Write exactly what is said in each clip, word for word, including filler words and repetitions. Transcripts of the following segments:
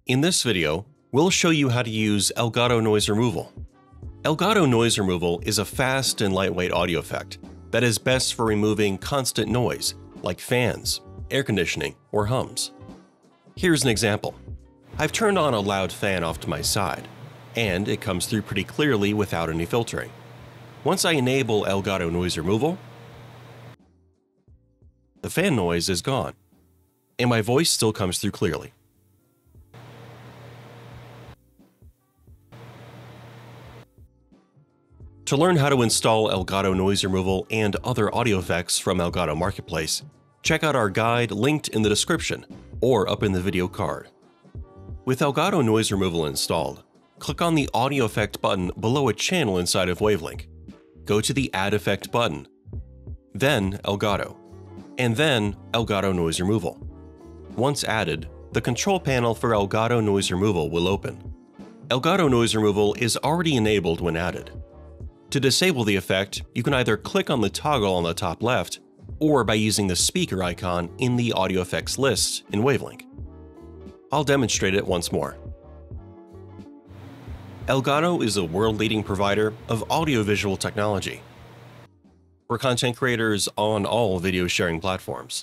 In this video, we'll show you how to use Elgato Noise Removal. Elgato Noise Removal is a fast and lightweight audio effect that is best for removing constant noise, like fans, air conditioning, or hums. Here's an example. I've turned on a loud fan off to my side, and it comes through pretty clearly without any filtering. Once I enable Elgato Noise Removal, the fan noise is gone, and my voice still comes through clearly. To learn how to install Elgato Noise Removal and other audio effects from Elgato Marketplace, check out our guide linked in the description or up in the video card. With Elgato Noise Removal installed, click on the Audio Effect button below a channel inside of Wavelink. Go to the Add Effect button, then Elgato, and then Elgato Noise Removal. Once added, the control panel for Elgato Noise Removal will open. Elgato Noise Removal is already enabled when added. To disable the effect, you can either click on the toggle on the top left, or by using the speaker icon in the audio effects list in Wavelink. I'll demonstrate it once more. Elgato is a world-leading provider of audiovisual technology for content creators on all video sharing platforms.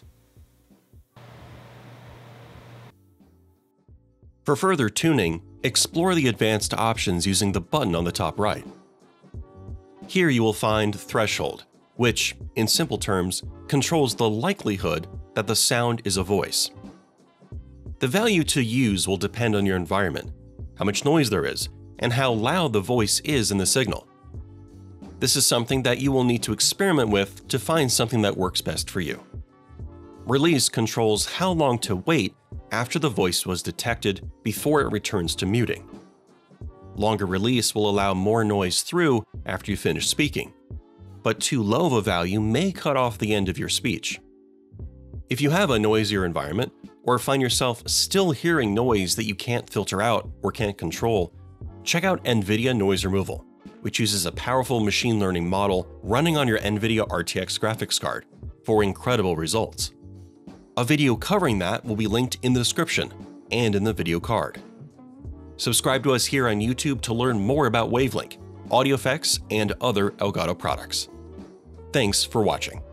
For further tuning, explore the advanced options using the button on the top right. Here you will find Threshold, which, in simple terms, controls the likelihood that the sound is a voice. The value to use will depend on your environment, how much noise there is, and how loud the voice is in the signal. This is something that you will need to experiment with to find something that works best for you. Release controls how long to wait after the voice was detected before it returns to muting. Longer release will allow more noise through after you finish speaking, but too low of a value may cut off the end of your speech. If you have a noisier environment, or find yourself still hearing noise that you can't filter out or can't control, check out NVIDIA Noise Removal, which uses a powerful machine learning model running on your NVIDIA R T X graphics card for incredible results. A video covering that will be linked in the description and in the video card. Subscribe to us here on YouTube to learn more about Wavelink, audio effects, and other Elgato products. Thanks for watching.